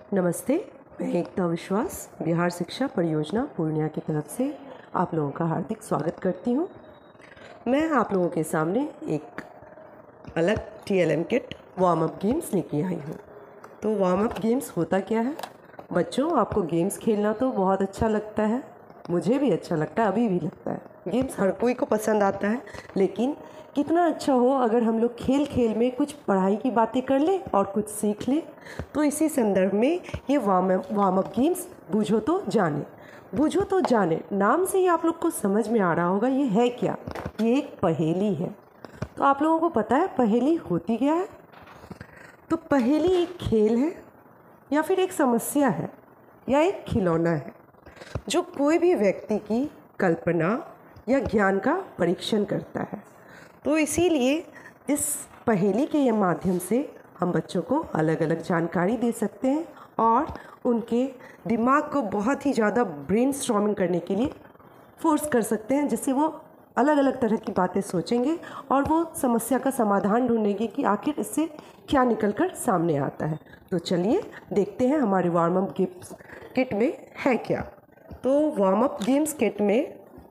नमस्ते, मैं एकता विश्वास बिहार शिक्षा परियोजना पूर्णिया की तरफ से आप लोगों का हार्दिक स्वागत करती हूँ। मैं आप लोगों के सामने एक अलग TLM kit warm up games लेके आई हूँ। तो वार्म अप गेम्स होता क्या है? बच्चों, आपको गेम्स खेलना तो बहुत अच्छा लगता है, मुझे भी अच्छा लगता है, अभी भी लगता है। गेम्स हर कोई को पसंद आता है, लेकिन कितना अच्छा हो अगर हम लोग खेल खेल में कुछ पढ़ाई की बातें कर लें और कुछ सीख लें। तो इसी संदर्भ में ये वार्म अप गेम्स बूझो तो जाने नाम से ही आप लोग को समझ में आ रहा होगा ये है क्या। ये एक पहेली है। तो आप लोगों को पता है पहेली होती क्या है? तो पहेली एक खेल है या फिर एक समस्या है या एक खिलौना है जो कोई भी व्यक्ति की कल्पना या ज्ञान का परीक्षण करता है। तो इसीलिए इस पहेली के माध्यम से हम बच्चों को अलग अलग जानकारी दे सकते हैं और उनके दिमाग को बहुत ही ज़्यादा ब्रेनस्टॉर्मिंग करने के लिए फोर्स कर सकते हैं, जिससे वो अलग अलग तरह की बातें सोचेंगे और वो समस्या का समाधान ढूंढेंगे कि आखिर इससे क्या निकल कर सामने आता है। तो चलिए देखते हैं हमारे वार्म अप गेम्स किट में है क्या। तो वार्म अप गेम्स किट में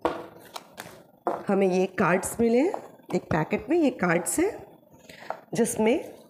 हमें ये कार्ड्स मिले हैं। एक पैकेट में ये कार्ड्स हैं, जिसमें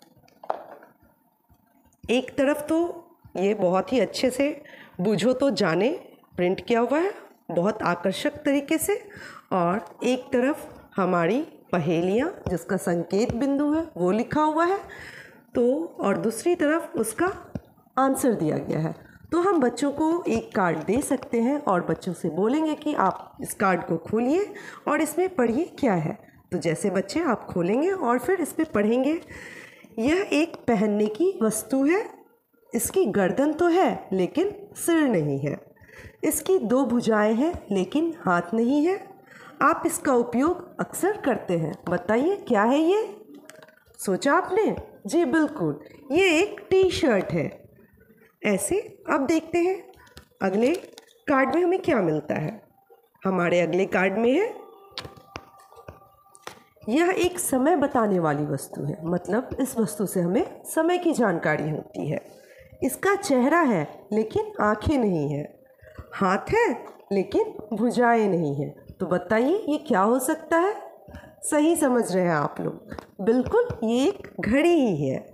एक तरफ तो ये बहुत ही अच्छे से बूझो तो जाने प्रिंट किया हुआ है, बहुत आकर्षक तरीके से, और एक तरफ हमारी पहेलियाँ जिसका संकेत बिंदु है वो लिखा हुआ है, तो और दूसरी तरफ उसका आंसर दिया गया है। तो हम बच्चों को एक कार्ड दे सकते हैं और बच्चों से बोलेंगे कि आप इस कार्ड को खोलिए और इसमें पढ़िए क्या है। तो जैसे बच्चे आप खोलेंगे और फिर इस पर पढ़ेंगे। यह एक पहनने की वस्तु है, इसकी गर्दन तो है लेकिन सिर नहीं है, इसकी 2 भुजाएं हैं लेकिन हाथ नहीं है, आप इसका उपयोग अक्सर करते हैं, बताइए क्या है ये? सोचा आपने? जी बिल्कुल, ये एक टी-शर्ट है। ऐसे अब देखते हैं अगले कार्ड में हमें क्या मिलता है। हमारे अगले कार्ड में है, यह एक समय बताने वाली वस्तु है, मतलब इस वस्तु से हमें समय की जानकारी होती है। इसका चेहरा है लेकिन आंखें नहीं है, हाथ है लेकिन भुजाएं नहीं है। तो बताइए ये क्या हो सकता है? सही समझ रहे हैं आप लोग, बिल्कुल ये एक घड़ी ही है।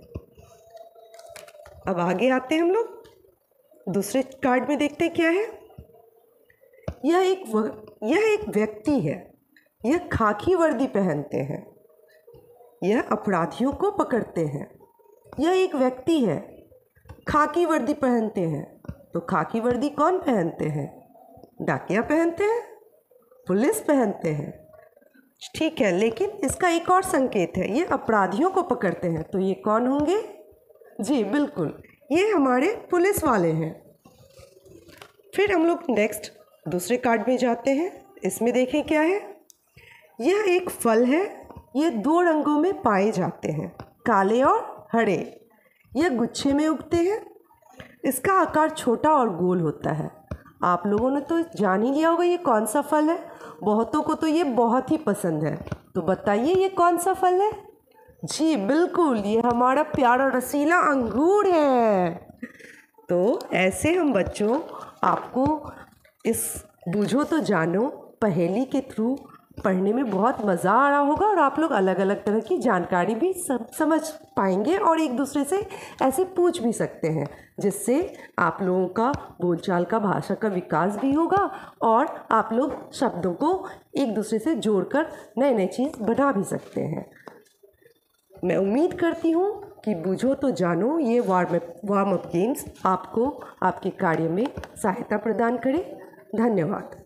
अब आगे आते हैं हम लोग, दूसरे कार्ड में देखते हैं क्या है। यह एक व्यक्ति है, यह खाकी वर्दी पहनते हैं, यह अपराधियों को पकड़ते हैं। यह एक व्यक्ति है, खाकी वर्दी पहनते हैं। तो खाकी वर्दी कौन पहनते हैं? डाकिया पहनते हैं, पुलिस पहनते हैं, ठीक है, लेकिन इसका एक और संकेत है, ये अपराधियों को पकड़ते हैं। तो ये कौन होंगे? जी बिल्कुल, ये हमारे पुलिस वाले हैं। फिर हम लोग नेक्स्ट दूसरे कार्ड में जाते हैं। इसमें देखें क्या है। यह एक फल है, ये 2 रंगों में पाए जाते हैं, काले और हरे। यह गुच्छे में उगते हैं, इसका आकार छोटा और गोल होता है। आप लोगों ने तो जान ही लिया होगा ये कौन सा फल है, बहुतों को तो ये बहुत ही पसंद है। तो बताइए ये कौन सा फल है? जी बिल्कुल, ये हमारा प्यारा रसीला अंगूर है। तो ऐसे हम बच्चों आपको इस बूझो तो जानो पहेली के थ्रू पढ़ने में बहुत मज़ा आ रहा होगा और आप लोग अलग अलग तरह की जानकारी भी समझ पाएंगे और एक दूसरे से ऐसे पूछ भी सकते हैं, जिससे आप लोगों का बोलचाल का भाषा का विकास भी होगा और आप लोग शब्दों को एक दूसरे से जोड़कर नए नए चीज़ बना भी सकते हैं। मैं उम्मीद करती हूँ कि बूझो तो जानो ये वार्म अप गेम्स आपको आपके कार्य में सहायता प्रदान करें। धन्यवाद।